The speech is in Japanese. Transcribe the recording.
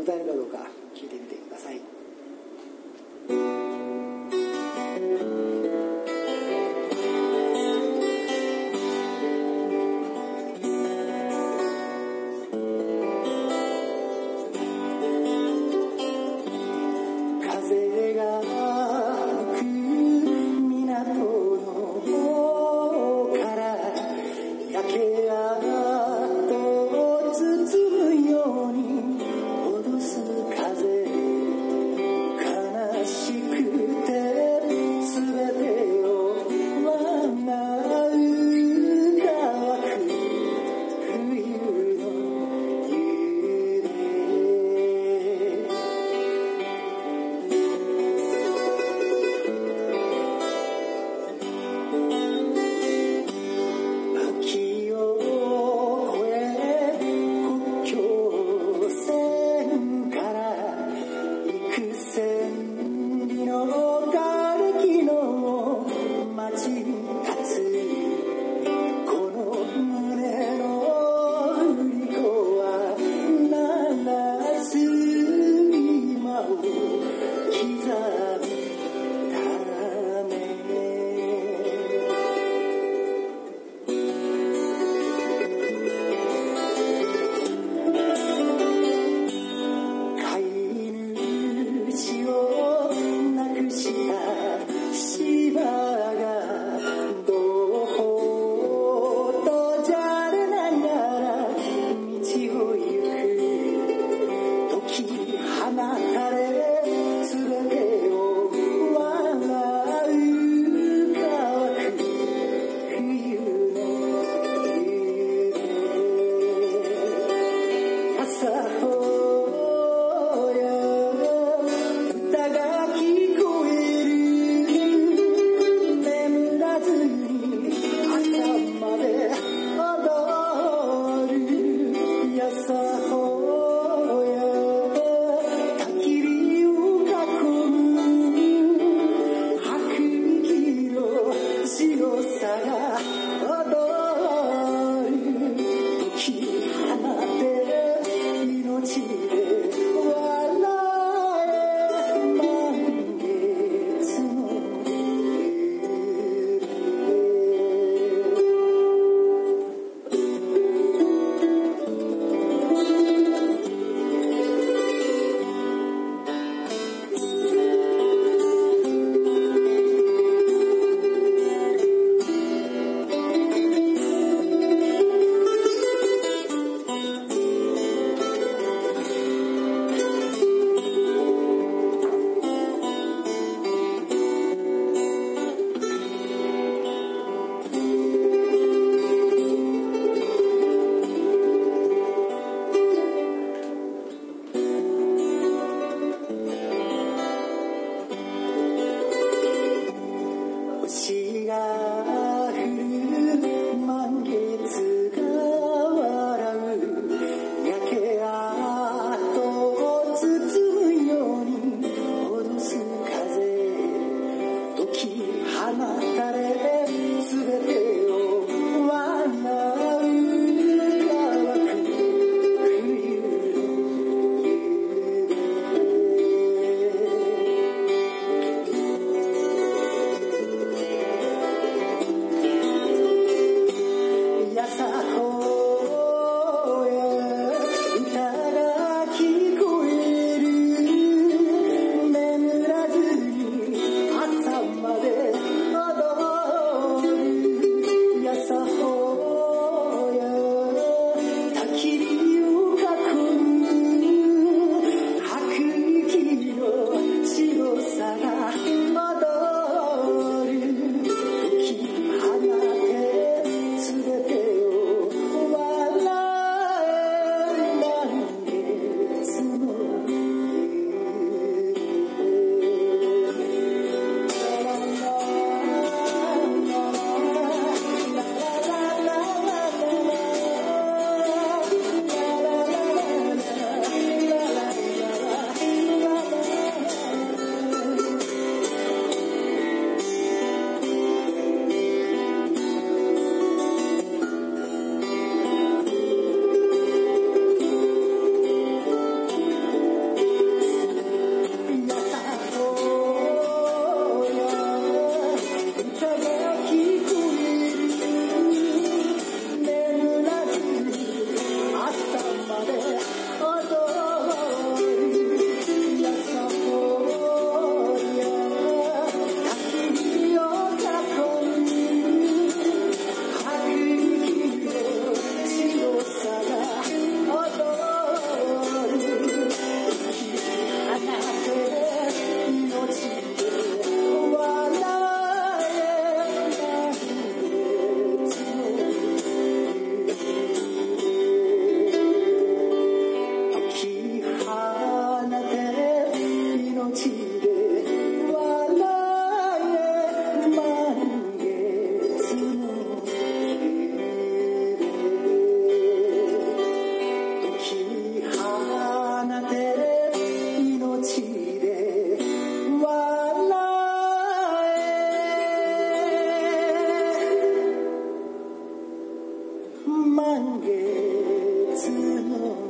歌えるかどうか聞いてみてください。風が吹く港の方から焼け跡を包むように脅す風、悲しくて全てを笑う乾く冬の夕べ、秋を越え国境線から幾千里の瓦礫の街に立つ、この胸の振り子は鳴らす今を刻むため、飼い主を亡くした芝がどほとじゃれながら道を行く、解き放たれ全てを笑う乾く冬の夕べ、朝ほや歌が聞こえる、眠らずに朝まで踊る、朝ほや焚き満月の